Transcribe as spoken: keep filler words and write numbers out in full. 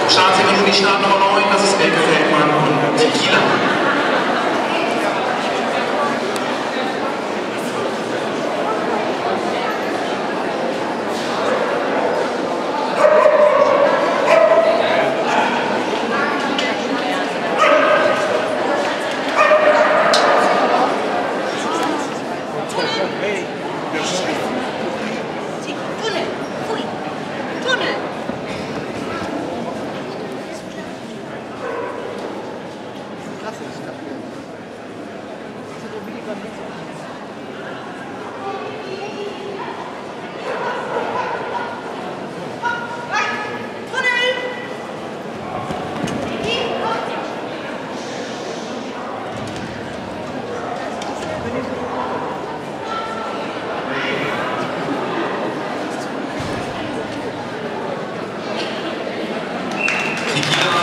Startzeremonie, Start Nummer neun, das ist Elke Feldmann und Tequila. Tequila.